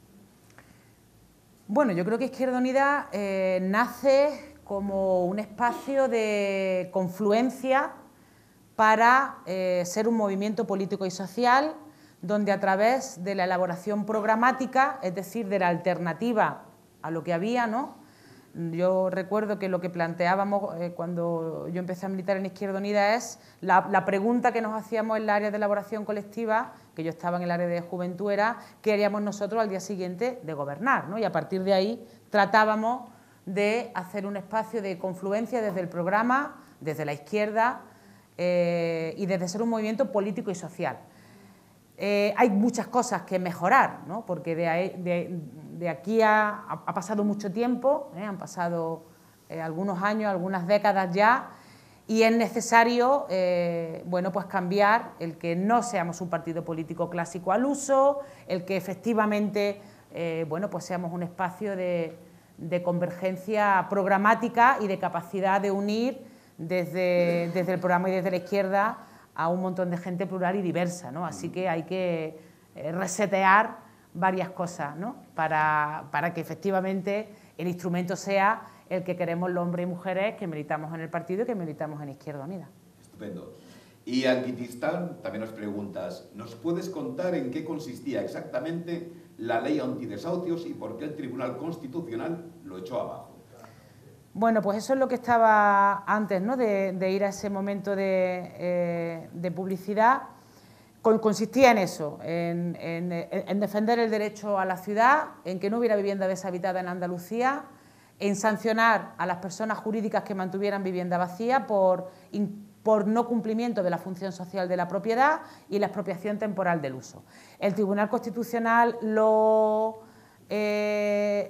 Bueno, yo creo que Izquierda Unida eh, nace como un espacio de confluencia para eh, ser un movimiento político y social, donde a través de la elaboración programática, es decir, de la alternativa a lo que había, ¿no? Yo recuerdo que lo que planteábamos eh, cuando yo empecé a militar en Izquierda Unida es la, la pregunta que nos hacíamos en el área de elaboración colectiva, que yo estaba en el área de juventud, era ¿qué haríamos nosotros al día siguiente de gobernar?, ¿no? Y a partir de ahí tratábamos de hacer un espacio de confluencia desde el programa, desde la izquierda eh, y desde ser un movimiento político y social. Eh, hay muchas cosas que mejorar, ¿no?, porque de, ahí, de, de aquí a, ha pasado mucho tiempo, ¿eh? han pasado eh, algunos años, algunas décadas ya, y es necesario eh, bueno, pues cambiar el que no seamos un partido político clásico al uso, el que efectivamente eh, bueno, pues seamos un espacio de de convergencia programática y de capacidad de unir desde, desde el programa y desde la izquierda a un montón de gente plural y diversa, ¿no? Así que hay que eh, resetear varias cosas, ¿no? para, para que efectivamente el instrumento sea el que queremos los hombres y mujeres que militamos en el partido y que militamos en Izquierda Unida. Estupendo. Y Anquitistán también nos preguntas, ¿nos puedes contar en qué consistía exactamente la ley antidesahucios y por qué el Tribunal Constitucional lo echó abajo? Bueno, pues eso es lo que estaba antes, ¿no? de, de ir a ese momento de, eh, de publicidad. Con, consistía en eso, en, en, en defender el derecho a la ciudad, en que no hubiera vivienda deshabitada en Andalucía, en sancionar a las personas jurídicas que mantuvieran vivienda vacía por, por no cumplimiento de la función social de la propiedad y la expropiación temporal del uso. El Tribunal Constitucional lo... Eh,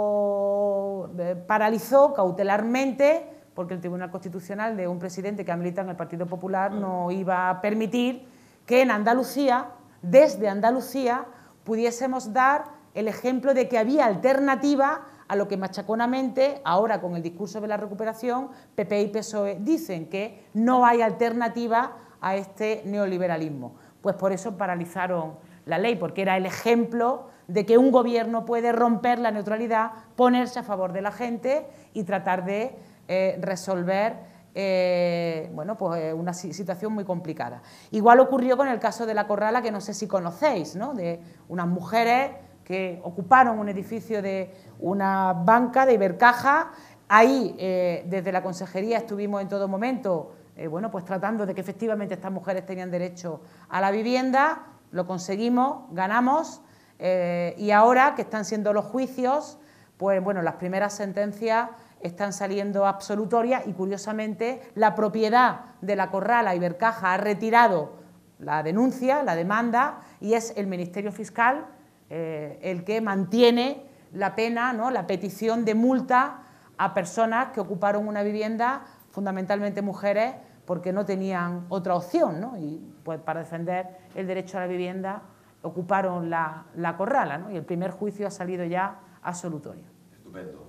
lo eh, paralizó cautelarmente porque el Tribunal Constitucional de un presidente que milita en el Partido Popular no iba a permitir que en Andalucía, desde Andalucía, pudiésemos dar el ejemplo de que había alternativa a lo que machaconamente, ahora con el discurso de la recuperación, P P y P S O E dicen que no hay alternativa a este neoliberalismo. Pues por eso paralizaron la ley, porque era el ejemplo de que un gobierno puede romper la neutralidad, ponerse a favor de la gente y tratar de eh, resolver eh, bueno, pues una situación muy complicada. Igual ocurrió con el caso de La Corrala, que no sé si conocéis, ¿no? De unas mujeres que ocuparon un edificio de una banca de Ibercaja. Ahí, eh, desde la consejería, estuvimos en todo momento eh, bueno, pues tratando de que efectivamente estas mujeres tenían derecho a la vivienda. Lo conseguimos, ganamos. Eh, y ahora que están siendo los juicios, pues bueno, las primeras sentencias están saliendo absolutorias y curiosamente la propiedad de La Corrala, Ibercaja, ha retirado la denuncia, la demanda, y es el Ministerio Fiscal eh, el que mantiene la pena, ¿no? La petición de multa a personas que ocuparon una vivienda, fundamentalmente mujeres, porque no tenían otra opción, ¿no? Y pues para defender el derecho a la vivienda ocuparon la, la Corrala, ¿no? Y el primer juicio ha salido ya absolutorio. Estupendo.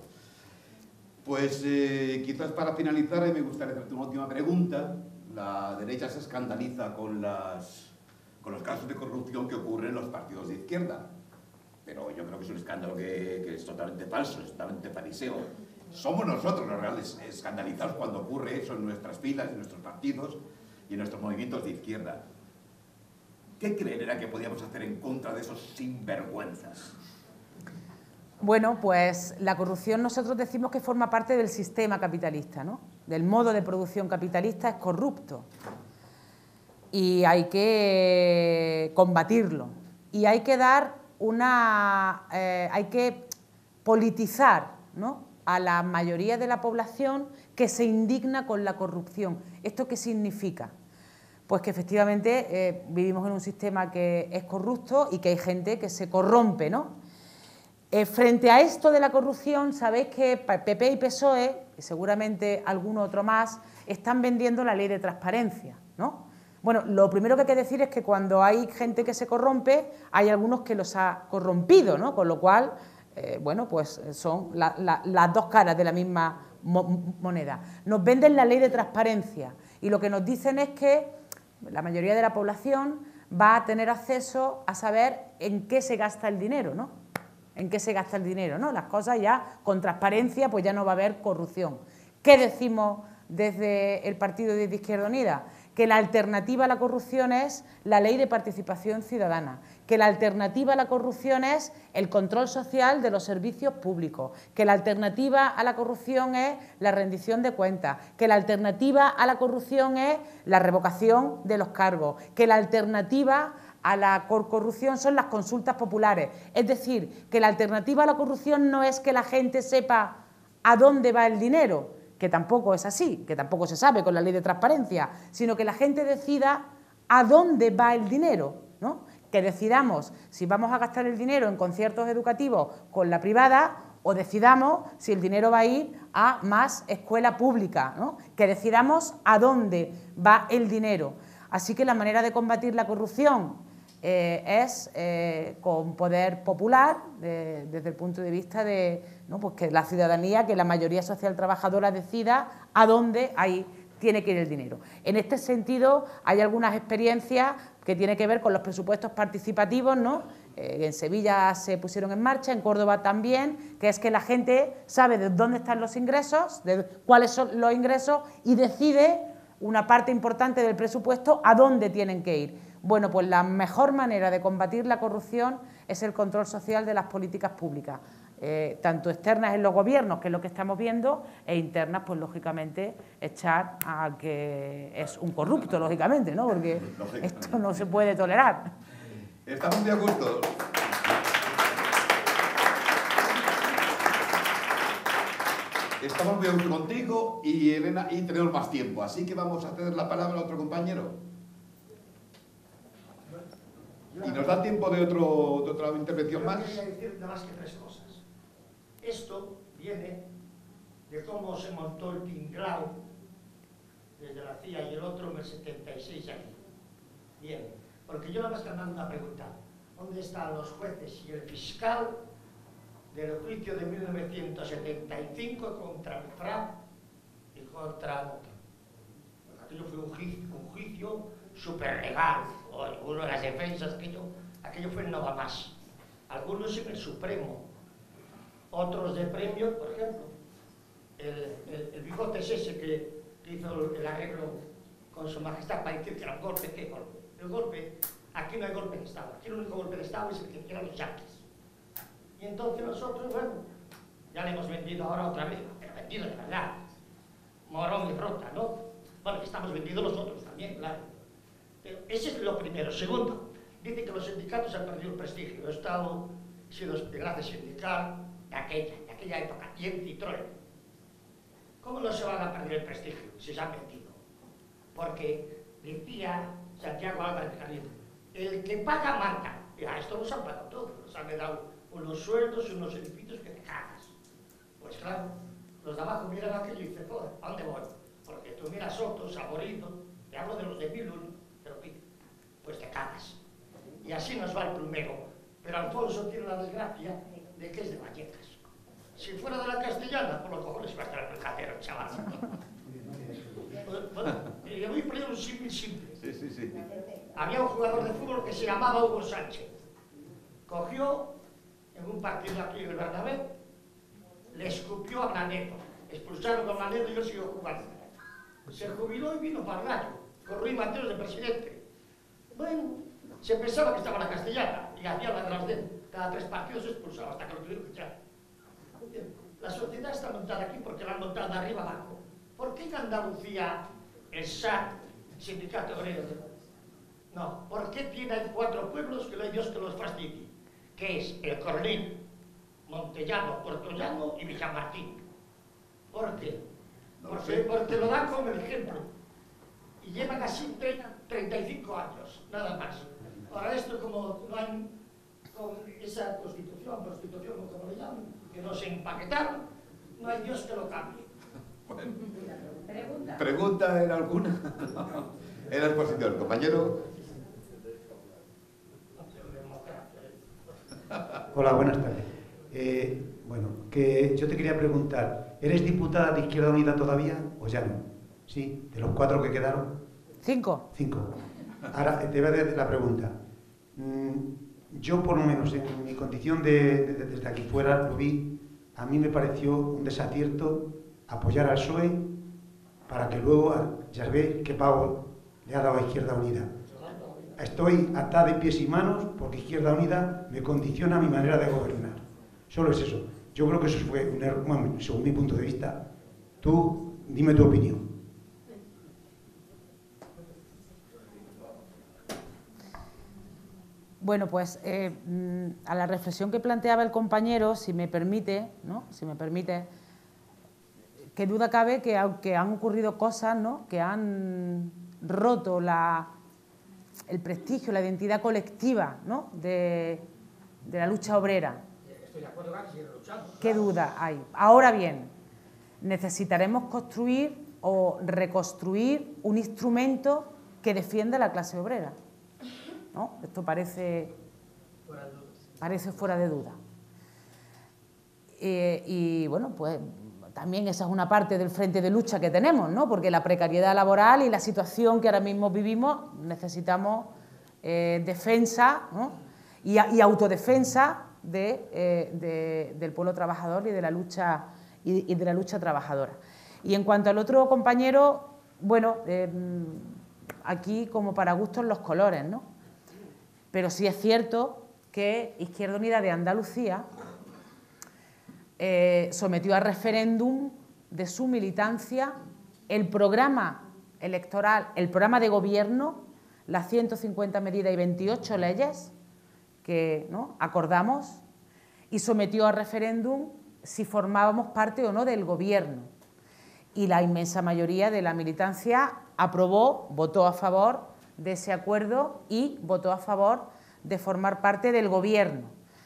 Pues eh, quizás para finalizar me gustaría hacerte una última pregunta. La derecha se escandaliza con, las, con los casos de corrupción que ocurren en los partidos de izquierda, pero yo creo que es un escándalo que, que es totalmente falso, es totalmente fariseo. Somos nosotros los reales escandalizados cuando ocurre eso en nuestras filas, en nuestros partidos y en nuestros movimientos de izquierda. ¿Qué creen era que podíamos hacer en contra de esos sinvergüenzas? Bueno, pues la corrupción nosotros decimos que forma parte del sistema capitalista, ¿no? Del modo de producción capitalista, es corrupto y hay que combatirlo y hay que dar una... Eh, hay que politizar, ¿no?, a la mayoría de la población que se indigna con la corrupción. ¿Esto qué significa? Pues que efectivamente eh, vivimos en un sistema que es corrupto y que hay gente que se corrompe, ¿no? Eh, frente a esto de la corrupción, sabéis que P P y P S O E, y seguramente alguno otro más, están vendiendo la ley de transparencia, ¿no? Bueno, lo primero que hay que decir es que cuando hay gente que se corrompe, hay algunos que los ha corrompido, ¿no? Con lo cual, eh, bueno, pues son la, la, las dos caras de la misma mo moneda. Nos venden la ley de transparencia y lo que nos dicen es que la mayoría de la población va a tener acceso a saber en qué se gasta el dinero, ¿no? En qué se gasta el dinero, ¿no? Las cosas ya con transparencia, pues ya no va a haber corrupción. ¿Qué decimos desde el partido de Izquierda Unida? Que la alternativa a la corrupción es la ley de participación ciudadana, que la alternativa a la corrupción es el control social de los servicios públicos, que la alternativa a la corrupción es la rendición de cuentas, que la alternativa a la corrupción es la revocación de los cargos, que la alternativa a la corrupción son las consultas populares. Es decir, que la alternativa a la corrupción no es que la gente sepa a dónde va el dinero, que tampoco es así, que tampoco se sabe con la ley de transparencia, sino que la gente decida a dónde va el dinero, ¿no? Que decidamos si vamos a gastar el dinero en conciertos educativos con la privada o decidamos si el dinero va a ir a más escuela pública, ¿no? Que decidamos a dónde va el dinero. Así que la manera de combatir la corrupción Eh, es eh, con poder popular, eh, desde el punto de vista de, ¿no?, pues que la ciudadanía, que la mayoría social trabajadora decida a dónde hay tiene que ir el dinero. En este sentido, hay algunas experiencias que tienen que ver con los presupuestos participativos, ¿no? Eh, en Sevilla se pusieron en marcha, en Córdoba también, que es que la gente sabe de dónde están los ingresos, de cuáles son los ingresos y decide una parte importante del presupuesto a dónde tienen que ir. Bueno, pues la mejor manera de combatir la corrupción es el control social de las políticas públicas, eh, tanto externas en los gobiernos, que es lo que estamos viendo, e internas, pues lógicamente, echar al que es un corrupto, lógicamente, ¿no? Porque esto no se puede tolerar. Estamos de acuerdo. Estamos muy a gusto contigo y Elena, y tenemos más tiempo, así que vamos a ceder la palabra a otro compañero. ¿Y nos da tiempo de, otro, de otra intervención más? Yo quería decir nada más que tres cosas. Esto viene de cómo se montó el tinglao desde la C I A y el otro en el setenta y seis aquí. Bien, porque yo nada más que mando una pregunta. ¿Dónde están los jueces y el fiscal del juicio de mil novecientos setenta y cinco contra el Fram y contra el otro? Porque aquello fue un juicio, un juicio súper legal. Uno de las defensas, aquello, aquello fue en Nova Más. Algunos en el Supremo, otros de premio, por ejemplo, el, el, el bigote es ese que, que hizo el arreglo con su majestad para decir que era un golpe. ¿Qué golpe? El golpe, aquí no hay golpe de Estado, aquí el único golpe de Estado es el que quieran los yanquis. Y entonces nosotros, bueno, ya le hemos vendido ahora otra vez, pero vendido de verdad, morón y rota, ¿no? Bueno, que estamos vendidos nosotros también, claro. Pero ese es lo primero. Segundo, dice que los sindicatos han perdido el prestigio. He estado, he sido enlace sindical de aquella, de aquella época, y en Citroën. ¿Cómo no se van a perder el prestigio si se han vendido? Porque decía Santiago Álvarez Caliente, el que paga manda. Y a esto nos han pagado todos, nos han dado unos sueldos y unos edificios que te cagas. Pues claro, los de abajo miran aquello y dicen, joder, ¿a dónde voy? Porque tú miras Soto, Saborito, te hablo de los de mil uno, pues te cagas. Y así nos va el plumero. Pero Alfonso tiene la desgracia de que es de Vallecas. Si fuera de la Castellana, por los cojones va a estar el mercadero, chaval. Bueno, le voy a poner un símil simple. Sí, sí, sí. Había un jugador de fútbol que se llamaba Hugo Sánchez. Cogió en un partido aquí en el Bernabéu, le escupió a Blanedo. Expulsaron a Blanedo y yo siguió jugando. Se jubiló y vino para el Rayo, con Ruiz Mateos de presidente. Bueno, se pensaba que estaba en la Castellana y hacía la de las de cada tres partidos se expulsaba hasta que lo tuvieron que echar. La sociedad está montada aquí porque la han montado de arriba abajo. ¿Por qué en Andalucía el S A T, Sindicato Obrero? No, ¿por qué tienen cuatro pueblos que no hay Dios que los fastidie? Que es el Cornil, Montellano, Puertollano y Villamartín. ¿Por qué? Porque, porque lo dan como el ejemplo. Y llevan así treinta y cinco años, nada más. Ahora esto, como no hay con esa constitución, constitución como le llaman, que no se empaquetaron, no hay Dios que lo cambie. Bueno. ¿Pregunta? ¿Pregunta en alguna? En la exposición, compañero. Hola, buenas tardes. Eh, bueno, que yo te quería preguntar, ¿eres diputada de Izquierda Unida todavía o ya no? Sí, de los cuatro que quedaron. Cinco. Cinco. Ahora te voy a hacer la pregunta. Yo, por lo menos, en mi condición de, de, desde aquí fuera, lo vi, a mí me pareció un desacierto apoyar al P S O E para que luego, ya veis qué pago le ha dado a Izquierda Unida. Estoy atada de pies y manos porque Izquierda Unida me condiciona mi manera de gobernar. Solo es eso. Yo creo que eso fue un error, bueno, según mi punto de vista. Tú, dime tu opinión. Bueno, pues eh, a la reflexión que planteaba el compañero, si me permite, ¿no? Si me permite, qué duda cabe que aunque han ocurrido cosas, ¿no? Que han roto la, el prestigio, la identidad colectiva, ¿no? de, de la lucha obrera. Estoy de acuerdo con que sigue luchando. ¿Qué duda hay? Ahora bien, necesitaremos construir o reconstruir un instrumento que defienda a la clase obrera, ¿no? Esto parece, parece fuera de duda. Eh, y bueno, pues también esa es una parte del frente de lucha que tenemos, ¿no? Porque la precariedad laboral y la situación que ahora mismo vivimos necesitamos eh, defensa, ¿no? y, y autodefensa de, eh, de, del pueblo trabajador y de la lucha y, y de la lucha trabajadora. Y en cuanto al otro compañero, bueno, eh, aquí como para gustos los colores, ¿no? Pero sí es cierto que Izquierda Unida de Andalucía eh, sometió a referéndum de su militancia el programa electoral, el programa de gobierno, las ciento cincuenta medidas y veintiocho leyes que, ¿no?, acordamos, y sometió a referéndum si formábamos parte o no del gobierno. Y la inmensa mayoría de la militancia aprobó, votó a favor de ese acuerdo y votó a favor de formar parte del gobierno.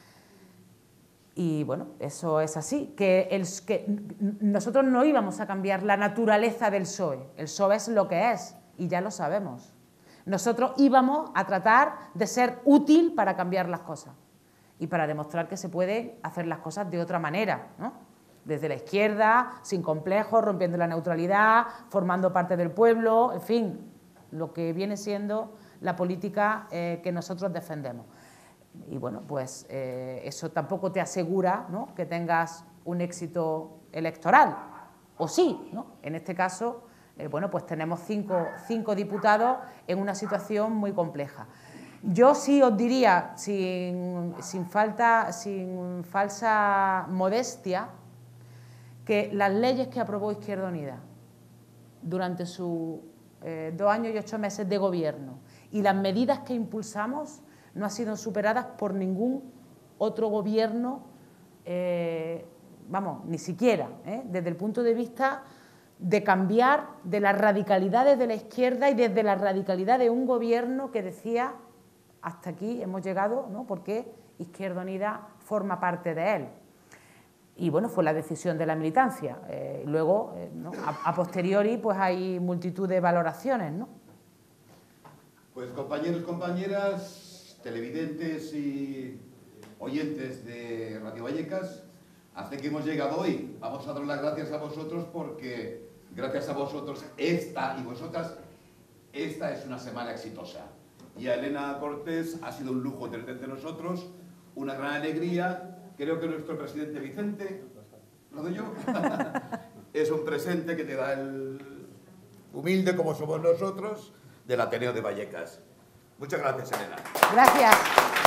Y bueno, eso es así, que, el, que nosotros no íbamos a cambiar la naturaleza del P S O E, el P S O E es lo que es y ya lo sabemos. Nosotros íbamos a tratar de ser útil para cambiar las cosas y para demostrar que se puede hacer las cosas de otra manera, ¿no? Desde la izquierda, sin complejos, rompiendo la neutralidad, formando parte del pueblo, en fin, lo que viene siendo la política eh, que nosotros defendemos. Y bueno, pues eh, eso tampoco te asegura, ¿no?, que tengas un éxito electoral, o sí, ¿no? En este caso, eh, bueno, pues tenemos cinco, cinco diputados en una situación muy compleja. Yo sí os diría, sin, sin, falta, sin falsa modestia, que las leyes que aprobó Izquierda Unida durante sus eh, dos años y ocho meses de gobierno y las medidas que impulsamos no han sido superadas por ningún otro gobierno, eh, vamos, ni siquiera, ¿eh? desde el punto de vista de cambiar de las radicalidades de la izquierda y desde la radicalidad de un gobierno que decía hasta aquí hemos llegado, ¿no?, porque Izquierda Unida forma parte de él. Y bueno, fue la decisión de la militancia. Eh, luego, eh, ¿no?, a, a posteriori, pues hay multitud de valoraciones, ¿no? Pues compañeros, compañeras, televidentes y oyentes de Radio Vallecas, hasta que hemos llegado hoy. Vamos a dar las gracias a vosotros porque gracias a vosotros esta y vosotras, esta es una semana exitosa. Y a Elena Cortés ha sido un lujo tener entre nosotros, una gran alegría. Creo que nuestro presidente Vicente, ¿lo doy yo? Es un presente que te da el humilde, como somos nosotros, del Ateneo de Vallecas. Muchas gracias, Elena. Gracias.